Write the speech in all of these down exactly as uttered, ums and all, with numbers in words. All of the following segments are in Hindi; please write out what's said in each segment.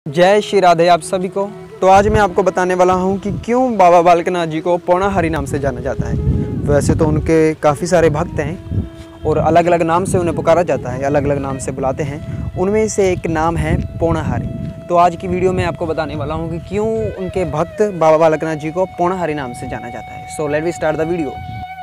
जय श्री राधे आप सभी को। तो आज मैं आपको बताने वाला हूं कि क्यों बाबा बालकनाथ जी को पौणाहारी नाम से जाना जाता है। वैसे तो उनके काफ़ी सारे भक्त हैं और अलग अलग नाम से उन्हें पुकारा जाता है, अलग अलग नाम से बुलाते हैं। उनमें से एक नाम है पौणाहारी। तो आज की वीडियो में आपको बताने वाला हूँ कि क्यों उनके भक्त बाबा बालकनाथ जी को पौणाहारी नाम से जाना जाता है। So let we start the video.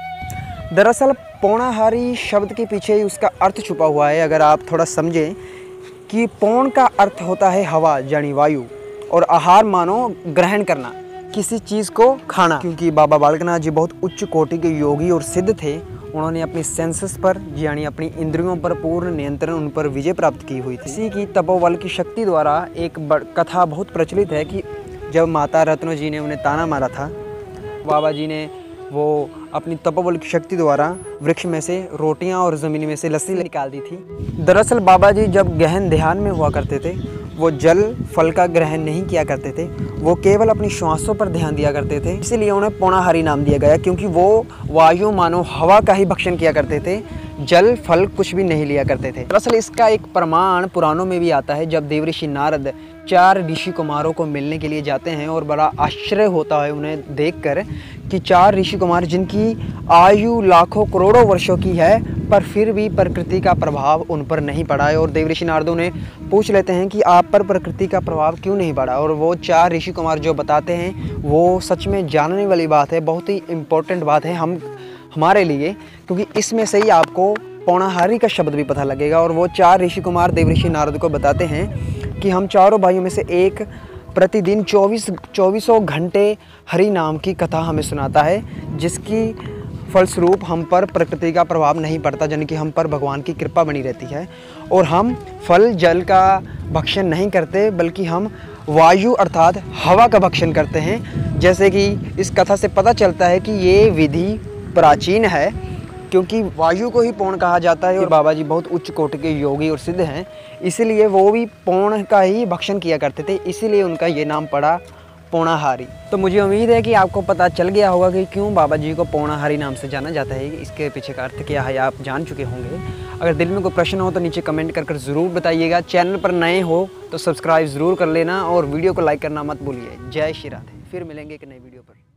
दरअसल पौणाहारी शब्द के पीछे ही उसका अर्थ छुपा हुआ है। अगर आप थोड़ा समझें कि पौण का अर्थ होता है हवा यानी वायु, और आहार मानो ग्रहण करना, किसी चीज़ को खाना। क्योंकि बाबा बालकनाथ जी बहुत उच्च कोटि के योगी और सिद्ध थे, उन्होंने अपनी सेंसेस पर यानी अपनी इंद्रियों पर पूर्ण नियंत्रण, उन पर विजय प्राप्त की हुई थी। इसी की तपोबल की शक्ति द्वारा एक कथा बहुत प्रचलित है कि जब माता रत्नो जी ने उन्हें ताना मारा था, बाबा जी ने वो अपनी तपोबल की शक्ति द्वारा वृक्ष में से रोटियां और ज़मीन में से लस्सी निकाल दी थी। दरअसल बाबा जी जब गहन ध्यान में हुआ करते थे, वो जल फल का ग्रहण नहीं किया करते थे, वो केवल अपनी श्वासों पर ध्यान दिया करते थे। इसीलिए उन्हें पौणाहारी नाम दिया गया, क्योंकि वो वायु मानो हवा का ही भक्षण किया करते थे, जल फल कुछ भी नहीं लिया करते थे। दरअसल इसका एक प्रमाण पुराणों में भी आता है। जब देवऋषि नारद चार ऋषि कुमारों को मिलने के लिए जाते हैं और बड़ा आश्चर्य होता है उन्हें देखकर कि चार ऋषि कुमार जिनकी आयु लाखों करोड़ों वर्षों की है, पर फिर भी प्रकृति का प्रभाव उन पर नहीं पड़ा है। और देवऋषि नारद उन्हें पूछ लेते हैं कि आप पर प्रकृति का प्रभाव क्यों नहीं पड़ा, और वो चार ऋषि कुमार जो बताते हैं वो सच में जानने वाली बात है, बहुत ही इम्पोर्टेंट बात है हम हमारे लिए, क्योंकि इसमें से ही आपको पौणाहारी का शब्द भी पता लगेगा। और वो चार ऋषि कुमार देवऋषि नारद को बताते हैं कि हम चारों भाइयों में से एक प्रतिदिन चौबीस चौबीसों घंटे हरि नाम की कथा हमें सुनाता है, जिसकी फलस्वरूप हम पर प्रकृति का प्रभाव नहीं पड़ता, यानी कि हम पर भगवान की कृपा बनी रहती है। और हम फल जल का भक्षण नहीं करते, बल्कि हम वायु अर्थात हवा का भक्षण करते हैं। जैसे कि इस कथा से पता चलता है कि ये विधि प्राचीन है, क्योंकि वायु को ही पौण कहा जाता है। और बाबा जी बहुत उच्च कोटि के योगी और सिद्ध हैं, इसीलिए वो भी पौण का ही भक्षण किया करते थे, इसीलिए उनका ये नाम पड़ा पौणाहारी। तो मुझे उम्मीद है कि आपको पता चल गया होगा कि क्यों बाबा जी को पौणाहारी नाम से जाना जाता है। इसके पीछे का अर्थ क्या है आप जान चुके होंगे। अगर दिल में कोई प्रश्न हो तो नीचे कमेंट कर कर ज़रूर बताइएगा। चैनल पर नए हो तो सब्सक्राइब ज़रूर कर लेना और वीडियो को लाइक करना मत भूलिए। जय श्री राधे। फिर मिलेंगे एक नई वीडियो पर।